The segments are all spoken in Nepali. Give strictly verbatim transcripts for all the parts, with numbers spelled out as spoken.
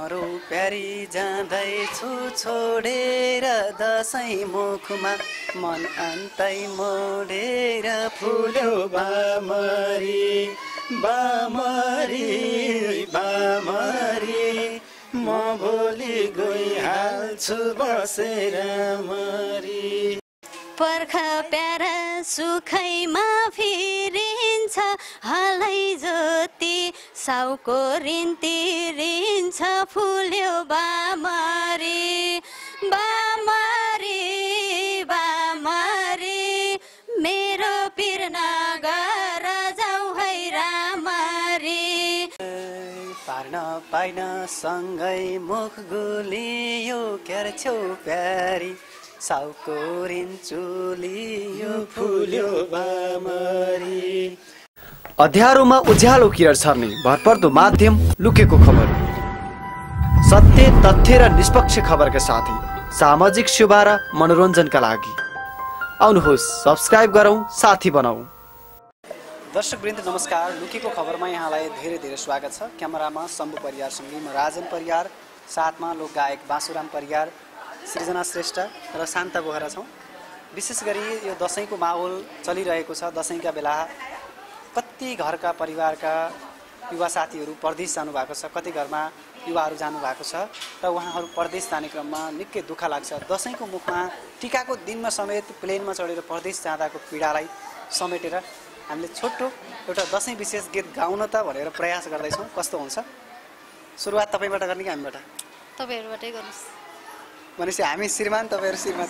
नरो प्यारी जाँदैछु छोडेर दसैँ मुखमा मन अन्तै मोडेर फुल्यो बामरी बामरी बामरी म भोलि गइहाल्छु बसेर मरी पर्खा प्यारा सुखैमा फिरिन्छ हालै ज्योति साउको ऋण तिरिन्छ फुल्यो बामरी बामरी बामरी मेरो पिर नगर जाऊ है रामरी पार्न पाइन सँगै मुख गुलियो क्यार छौ प्यारी साउको ऋण चुलियो फुल्यो बामरी अँध्यारोमा उज्यालो किरण छर्ने भरपर्दो माध्यम लुकेको खबर सत्य तथ्य र निष्पक्ष खबरका साथै सामाजिक सेवा र मनोरञ्जनका लागि आउनुहोस् सब्स्क्राइब गरौँ साथी बनाऊ। दर्शकवृन्द नमस्कार, लुकेको खबरमा यहाँलाई धेरै धेरै स्वागत छ। क्यामेरामा शम्भु परियारसँगै म राजन परियार, साथमा लोकगायक बाँसुराम परियार, सृजना श्रेष्ठ र शान्ता बोहरा छौँ। विशेष गरी यो दसैँको माहौल चलिरहेको छ। दसैँका बेला कति घरका परिवारका युवा साथीहरू परदेश जानुभएको छ, कति घरमा युवाहरू जानुभएको छ र उहाँहरू परदेश जाने क्रममा निकै दुःख लाग्छ। दसैँको मुखमा टिकाको दिनमा समेत प्लेनमा चढेर परदेश जाँदाको पीडालाई समेटेर हामीले छोटो एउटा दसैँ विशेष गीत गाउन त भनेर प्रयास गर्दैछौँ। कस्तो हुन्छ? सुरुवात तपाईँबाट गर्ने कि हामीबाट? तपाईँहरूबाटै गर्नुहोस्। भनेपछि हामी श्रीमान, तपाईँहरू श्रीमान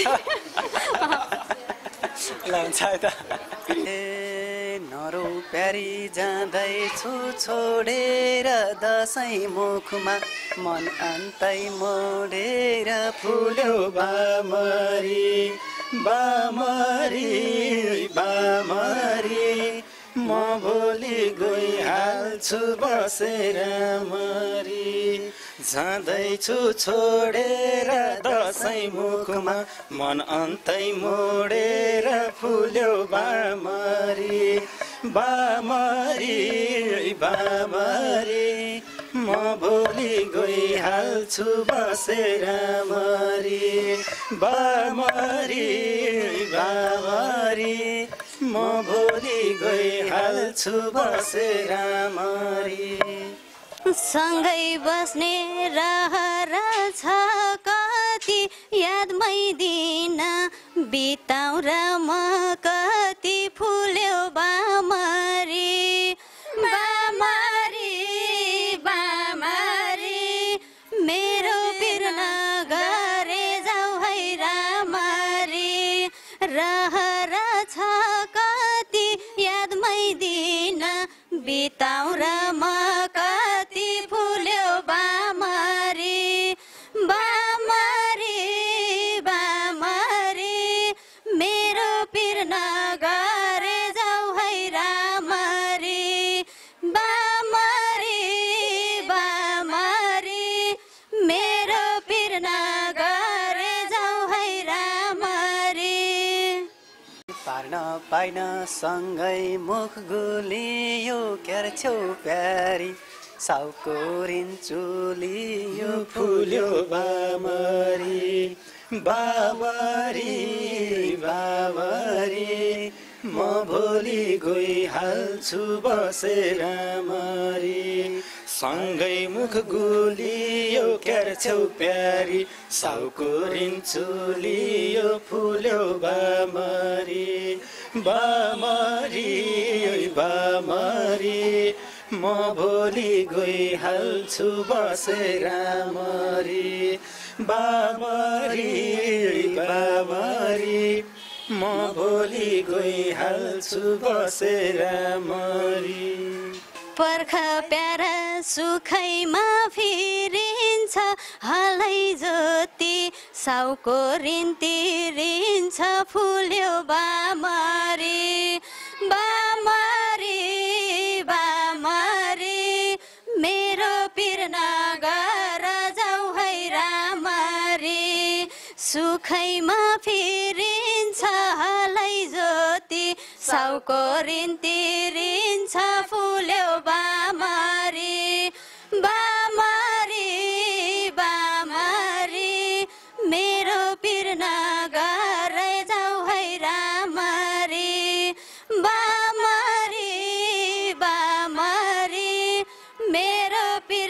ल हुन्छ है त। ए नरो प्यारी जाँदैछु छोडेर दसैँ मुखमा मन अन्तै मोडेर फुल्यो बामरी बामरी बामरी म भोलि गइहाल्छु बसेर मरी जाँदैछु छोडेर दसैँ मुखमा मन अन्तै मोडेर फुल्यो बामरी बामरी बामरी म भोलि गइहाल्छु बसेर मरी बामरी बामरी म भोलि गइहाल्छु बसेर मरी सँगै बस्ने रहर छ कति यादमै दिन बिताउ र म कति फुल्यो बामरी बामरी बामरी मेरो पिर नगरे जाऊ है रामरी रहर छ कति यादमै दिन बिताउ र म कति फुल्यो बामरी बामरी बामरी मेरो पिर नगरे जाऊ है रामरी बामरी बामरी मेरो पिर नगरे जाऊ है रामरी पार्न पाइन सँगै मुख गुलियो क्यार छौ प्यारी साउको ऋण चुलियो फुल्यो बामरी बामरी बामरी म भोलि गइहाल्छु बसेर मरी सँगै मुख गुलियो क्यार छौ प्यारी साउको ऋण चुलियो फुल्यो बामरी बामरी बामरी म भोलि गइहाल्छु बसेर मरी बामरी बामरी म भोलि गइहाल्छु बसेर मरी पर्खा प्यारा सुखैमा फिरिन्छ हालै ज्योति साउको ऋण तिरिन्छ फुल्यो बामरी बामरी बामरी मेरो पिर नगर जाऊ है रामरी सुखैमा फिरिन्छ हालै ज्योति साउको ऋण तिरिन्छ फुल्यो बामरी बामरी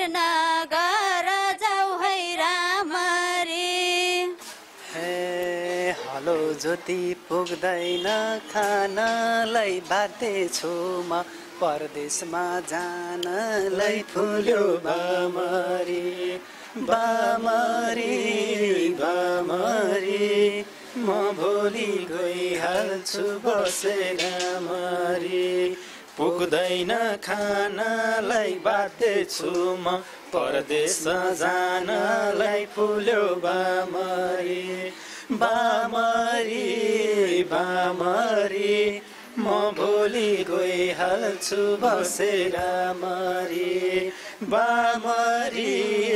नगर जाऊ है रामरी। हे हलो ज्योति पुग्दैन खानलाई बाध्दैछु म परदेशमा जानलाई फुल्यो बामरी बामरी बामरी म भोलि गइहाल्छु बसेर मरी पुग्दैन खानलाई बाध्दैछु म परदेशमा जानलाई फुल्यो बामरी बामरी बामरी म भोलि गइहाल्छु बसेर मरी बामरी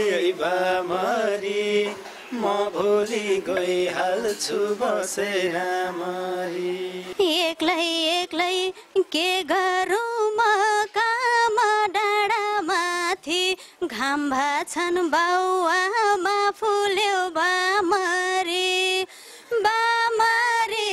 बामरी म भोलि गइहाल्छु बसेर मरी। एक्लै एक्लै के गरौँ म काम डाँडामाथि घाम भाछन् बाउआमा फुल्यो बामरी बामरी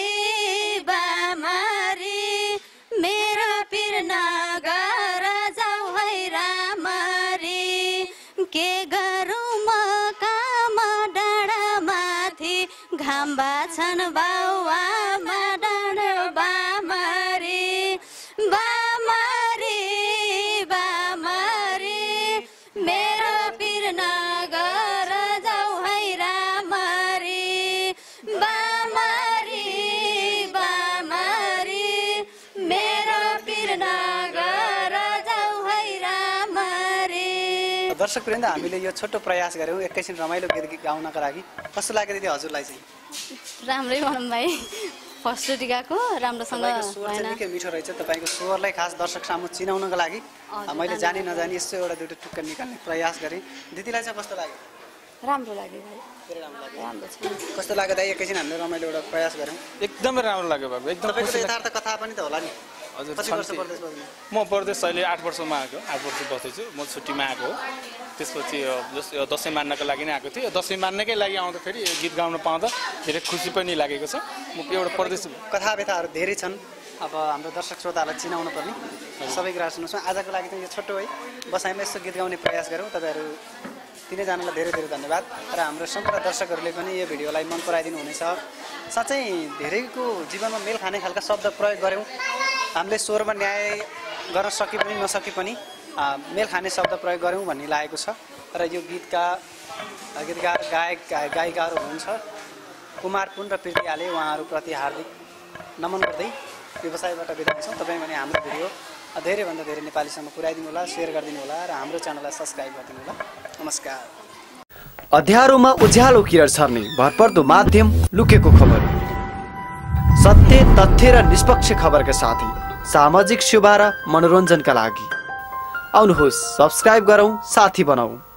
बामरी मेरो पिर नगर जाऊ है रामरी। के गरौँ म काम डाँडामाथि घाम भाछन् बाउआमा डाँडो बामरी बामरी बामरी मेरो पिर नगर जाऊ है रामरी बामरी बामरी मेरो पिर नगर जाऊ है रामरी। दर्शकवृन्द हामीले यो छोटो प्रयास गऱ्यौँ एकैछिन रमाइलो गीत गाउनका लागि। कस्तो लाग्यो दिदी हजुरलाई चाहिँ? राम्रै भनौँ भाइ, फर्स्टचोटि गाएको राम्रोसँग स्वर चाहिँ निकै मिठो रहेछ। तपाईँको स्वरलाई खास दर्शक सामु चिनाउनको लागि मैले जानी नजानी यसो एउटा दुइटा टुक्का निकाल्ने प्रयास गरेँ। दिदीलाई चाहिँ कस्तो लाग्यो? राम्रो लाग्यो भाइ, धेरै राम्रो लाग्यो। राम्रो छ। कस्तो लाग्यो दाइ? एकैछिन हामीले रमाइलो एउटा प्रयास गऱ्यौँ। एकदमै राम्रो लाग्यो बाबु, एकदम तपाईँको त यथार्थ कथा पनि त होला नि? हजुर कति वर्ष परदेश बस्नु? म परदेश अहिले आठ वर्षमा आएको, आठ वर्ष बस्दैछु। म छुट्टीमा आएको हो। त्यसपछि जस दसैँ मान्नको लागि नै आएको थिएँ। दसैँ मान्नकै लागि आउँदाखेरि गीत गाउन पाउँदा धेरै खुसी पनि लागेको छ। म एउटा परदेश कथा व्यथाहरू धेरै छन्। अब हाम्रो दर्शक श्रोताहरूलाई चिनाउनु पर्ने सबै कुरा सुन्नुहोस्। आजको लागि चाहिँ यो छोटो है बसाइमा यसो गीत गाउने प्रयास गऱ्यौँ। तपाईँहरू तिनैजनालाई धेरै धेरै धन्यवाद। र हाम्रो सम्पूर्ण दर्शकहरूले पनि यो भिडियोलाई मन पराइदिनु हुनेछ। साँच्चै धेरैको जीवनमा मेल खाने खालका शब्द प्रयोग गऱ्यौँ। हामीले स्वरमा न्याय गर्न सके पनि नसके पनि मेल खाने शब्द प्रयोग गऱ्यौँ भन्ने लागेको छ। र यो गीतका गीतकार गायक गायिकाहरू हुनुहुन्छ कुमार पुन र प्रीति आले, उहाँहरूप्रति हार्दिक नमन गर्दै व्यवसायबाट बिदा हुन्छौँ। तपाईँ भने हाम्रो भिडियो धेरैभन्दा धेरै नेपालीसम्म पुर्याइदिनु होला, सेयर गरिदिनु होला र हाम्रो च्यानललाई सब्सक्राइब गरिदिनु होला। नमस्कार। अँध्यारोमा उज्यालो किरण छर्ने भरपर्दो माध्यम लुकेको खबर, सत्य तथ्य र निष्पक्ष खबरका साथै सामाजिक सेवा र मनोरञ्जनका लागि आउनुहोस्, सब्सक्राइब गरौँ, साथी बनाऊ।